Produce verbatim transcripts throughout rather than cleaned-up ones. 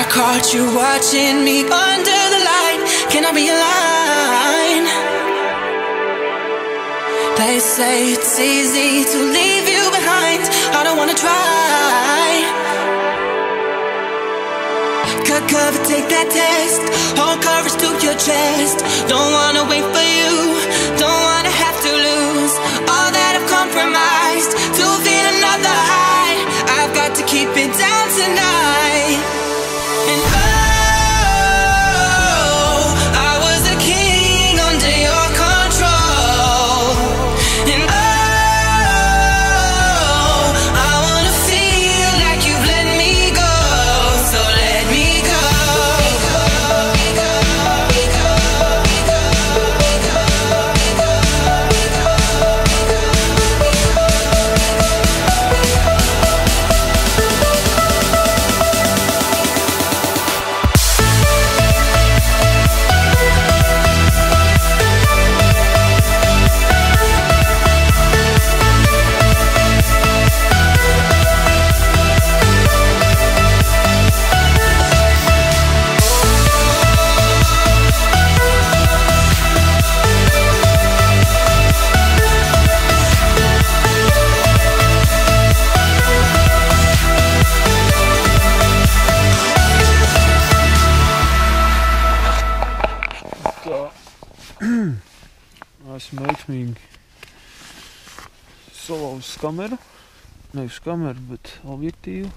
caught you watching me under the light. Can I be a line? They say it's easy to leave you behind. I don't wanna try. Cut cover, take that test. Hold courage to your chest. Don't wanna wait for you. Don't wanna have to lose all that I've compromised to feel another high. I've got to keep it down tonight. And oh, I was a king under your control. And oh, I wanna feel like you've let me go. So let me go. Esmu veiksmīgi salauzis kameru, nevis kameru, bet objektīvu.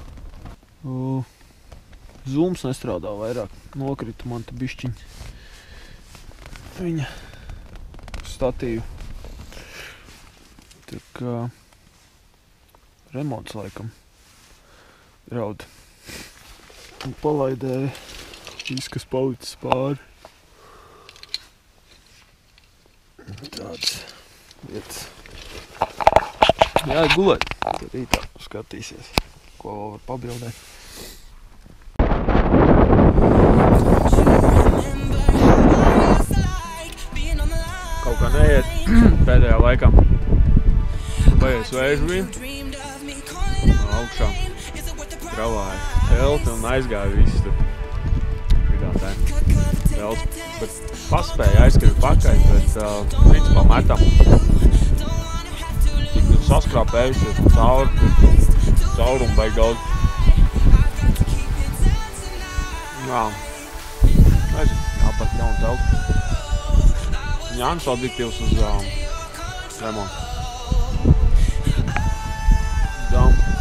Zooms nestrādā vairāk, nokrita man te bišķiņ viņa statīvu. Tā kā remonts laikam draud. Un palaidēja viss, kas palicis pāri. Tāds lietas. Jā, gulēt. Tad rītā skatīsies, ko vēl var pabildēt. Kaut kā neiet pēdējā laikā. Baies vēžu bija. No augšā gravāja telti un aizgāja viss tur. Vidā tā. Telts, bet paspēja aizskriet pakaļ, bet uh, principā metam. Tik nu saskrāpējusies un cauri, caurumu baigi daudz. Jā, nezinu, jāpēc jaunu teltu. Jānis objektīvs uz uh, remontu. Jā.